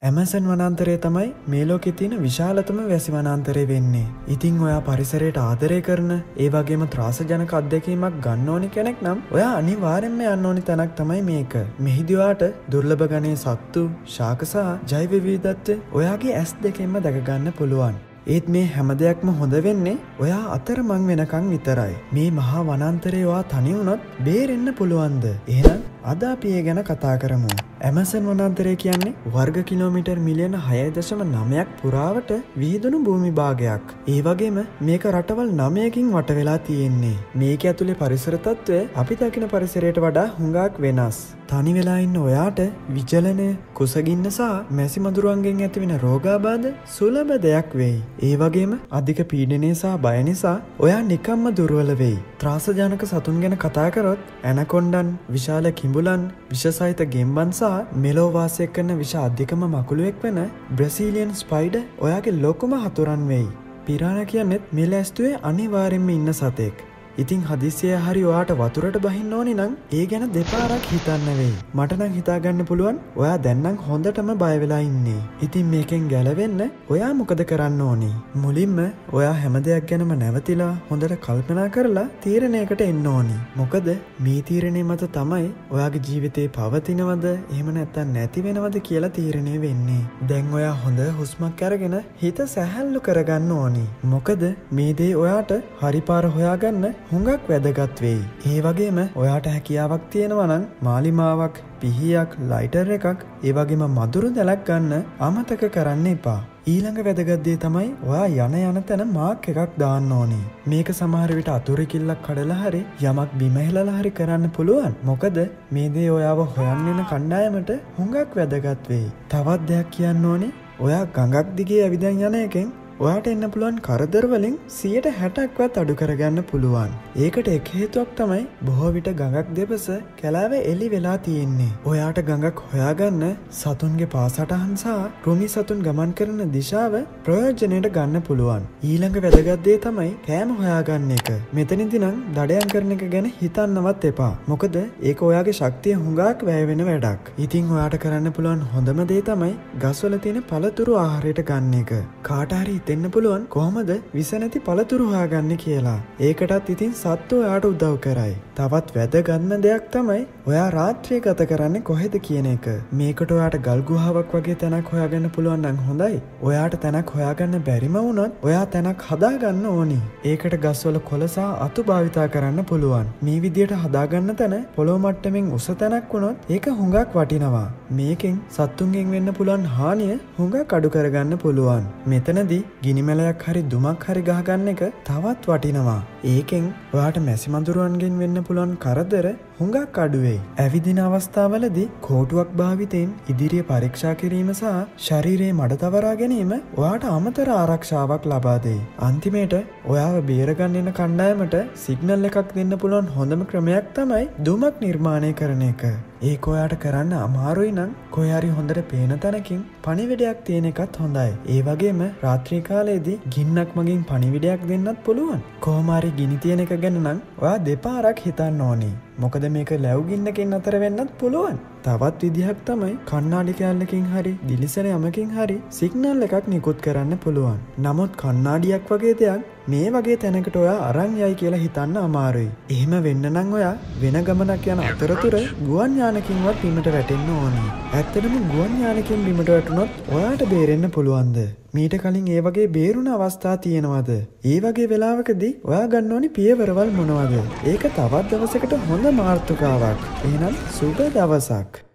Amazon වනාන්තරය තමයි මේ ලෝකේ තියෙන විශාලතම වැසි වනාන්තරය වෙන්නේ. ඉතින් ඔයා පරිසරයට ආදරය කරන ඒ වගේම ත්‍රාසජනක අත්දැකීමක් ගන්න ඕනි කෙනෙක් නම් ඔයා අනිවාර්යෙන්ම යන්න ඕනි තැනක් තමයි මේක. මෙහිදී ඔයාට දුර්ලභ ගණයේ සත්තු, ශාක සහ ජෛව විවිධත්වය ඔයාගේ ඇස් දෙකෙන්ම දැක ගන්න පුළුවන්. ඒත් මේ හැම දෙයක්ම හොඳ වෙන්නේ ඔයා අතරමං වෙනකන් විතරයි. මේ මහා වනාන්තරේ ඔයා තනි වුණොත් බේරෙන්න පුළුවන්ද? එහෙනම් අද අපි ඒ ගැන කතා කරමු. ඇමසන් වනාන්තරය කියන්නේ වර්ග කිලෝමීටර් මිලියන 6.9ක් පුරාවට විහිදුණු භූමි භාගයක්. ඒ වගේම මේක රටවල් 9කින් වට වෙලා තියෙන්නේ. මේක ඇතුලේ පරිසර තත්ත්වය අපි දකින පරිසරයට වඩා හුඟක් වෙනස්. තනි වෙලා ඉන්න ඔයාට විචලනය, කුසගින්න සහ මැසි මදුරුවන්ගෙන් ඇතිවෙන රෝගාබාධ සුලභ දෙයක් වෙයි. ඒ වගේම අධික පීඩනය සහ බය නිසා ඔයා නිකම්ම දුර්වල වෙයි. ත්‍රාසජනක සතුන් ගැන කතා කරොත් ඇනකොන්ඩන්, විශාල කිඹුලන්, විෂසහිත ගෙම්බන් සහ මෙලෝ වාසය කරන විෂ අධිකම මකුළුවෙක් වෙන බ්‍රසීලියන් ස්පයිඩර් ඔයාගේ ලොකුම හතුරන් වෙයි. පිරානා කියන්නේත් මෙල ඇස්තුවේ අනිවාර්යෙන්ම ඉන්න සතෙක්. ඉතින් හදිසියෙ හරි ඔයාට වතුරට බහින්න ඕනි නම් ඒ ගැන දෙපාරක් හිතන්න වෙයි. මට නම් හිතාගන්න පුළුවන් ඔයා දැන් නම් හොඳටම බය වෙලා ඉන්නේ. ඉතින් මේකෙන් ගැලවෙන්න ඔයා මොකද කරන්න ඕනි? මුලින්ම ඔයා හැම දෙයක් ගැනම නැවතිලා හොඳට කල්පනා කරලා තීරණයකට එන්න ඕනි. මොකද මේ තීරණය මත තමයි ඔයාගේ ජීවිතේ පවතිනවද එහෙම නැත්නම් නැති වෙනවද කියලා තීරණය වෙන්නේ. දැන් ඔයා හොඳ හුස්මක් අරගෙන හිත සැහැල්ලු කරගන්න ඕනි. මොකද මේ දේ ඔයාට හරි පාර හොයාගන්න හුඟක් වැදගත් වෙයි. ඒ වගේම ඔයාට හැකියාවක් තියෙනවා නම් මාලිමාවක්, පිහියක්, ලයිටර් එකක්, ඒ වගේම මදුරු දැලක් ගන්න අමතක කරන්න එපා. ඊළඟ වැදගත් දේ තමයි ඔයා යන තැන මාක් එකක් දාන්න ඕනේ. මේක සමහර විට අතුරුකිල්ලක් කඩලා හරි යමක් බිම හෙලලා හරි කරන්න පුළුවන්. මොකද මේ දේ ඔයාව හොයන්න එන කණ්ඩායමට හුඟක් වැදගත් වෙයි. තවත් දෙයක් කියන්න ඕනේ. ඔයා ගඟක් දිගේ ඇවිදන් යන එකෙන් ඔයාට එන්න පුළුවන් කරදර වලින් 60%ක්වත් අඩු කරගන්න පුළුවන්. ඒකට එක හේතුවක් තමයි බොහෝ විට ගඟක් දෙපස කැලෑව එලි වෙලා තියෙන්නේ. ඔයාට ගඟක් හොයාගන්න සතුන්ගේ පාසටහන් සහ කෘමි සතුන් ගමන් කරන දිශාව ප්‍රයෝජනයට ගන්න පුළුවන්. ඊළඟ වැදගත් දේ තමයි කෑම හොයාගන්න එක. මෙතනදී නම් දඩයන් කරන එක ගැන හිතන්නවත් එපා. මොකද ඒක ඔයාගේ ශක්තිය හුඟක් වැය වෙන වැඩක්. ඉතින් ඔයාට කරන්න පුළුවන් හොඳම දේ තමයි ගස්වල තියෙන පළතුරු ආහාරයට ගන්න එක. කාට හරි දෙන්න පුළුවන් කොහොමද විස නැති පළතුරු හොයාගන්නේ කියලා. ඒකටත් ඉතින් සත්තු ඔයාට උදව් කරයි. තවත් වැදගත්ම දෙයක් තමයි ඔයා රාත්‍රිය ගත කරන්නේ කොහෙද කියන එක. මේකට ඔයාට ගල් ගුහාවක් වගේ තැනක් හොයාගන්න පුළුවන් නම් හොඳයි. ඔයාට තැනක් හොයාගන්න බැරිම වුණොත් ඔයා තැනක් හදාගන්න ඕනි. ඒකට ගස්වල කොළ සහ අතු භාවිතා කරන්න පුළුවන්. මේ විදියට හදාගන්න තැන පොළොව මට්ටමින් උස තැනක් වුණොත් ඒක හුඟක් වටිනවා. මේකෙන් සත්තුන්ගෙන් වෙන්න පුළුවන් හානිය හුඟක් අඩු කරගන්න පුළුවන්. මෙතනදී ගිනිමැලයක් හරි දුමක් හරි ගහගන්න එක තවත් වටිනවා. ඒකෙන් ඔයාට මැසි මදුරුවන්ගෙන් වෙන්න පුළුවන් කරදර හුඟක් අඩු වෙයි. ඇවිදින අවස්ථාවලදී කෝටුවක් භාවිතයෙන් ඉදිරිය පරීක්ෂා කිරීම සහ ශරීරයේ මඩ තවරා ගැනීම ඔයාට අමතර ආරක්ෂාවක් ලබා දෙයි. අන්තිමේට ඔයාව බේරගන්න එන කණ්ඩායමට සිග්නල් එකක් දෙන්න පුළුවන් හොඳම ක්‍රමයක් තමයි දුමක් නිර්මාණය කරන එක. ඒක ඔයාට කරන්න අමාරුයි නම් කොහේ හරි හොඳට පේන තැනකින් පණිවිඩයක් තියෙන එකත් හොඳයි. ඒ වගේම රාත්‍රී කාලයේදී ගින්නක් මගින් පණිවිඩයක් දෙන්නත් පුළුවන්. කොහොම හරි ගිනි තියෙන එක ගැන නම් ඔයා දෙපාරක් හිතන්න ඕනේ. මොකද මේක ලැබු ගින්නකින් අතර වෙන්නත් පුළුවන්. තවත් විදිහක් තමයි කණ්ණාඩි කෑල්ලකින් හරි දිලිසෙන යමකින් හරි සිග්නල් එකක් නිකුත් කරන්න පුළුවන්. නමුත් කණ්ණාඩියක් වගේ දෙයක් මේ වගේ තැනකට ඔයා අරන් යයි කියලා හිතන්න අමාරුයි. එහෙම වෙන්න නම් ඔයා වෙන ගමනක් යන අතරතුර ගුවන් යානකින්වත් බිමට වැටෙන්න ඕනි. ඇත්තටම ගුවන් යානකින් බිමට වැටුනොත් ඔයාට බේරෙන්න පුළුවන්ද? මීට කලින් ඒ වගේ බේරුණ අවස්ථා තියෙනවද? ඒ වගේ වෙලාවකදී ඔයා ගන්න ඕනි පියවරවල් මොනවද? ඒක තවත් දවසකට හොඳ මාතෘකාවක්. එහෙනම් සුබ දවසක්.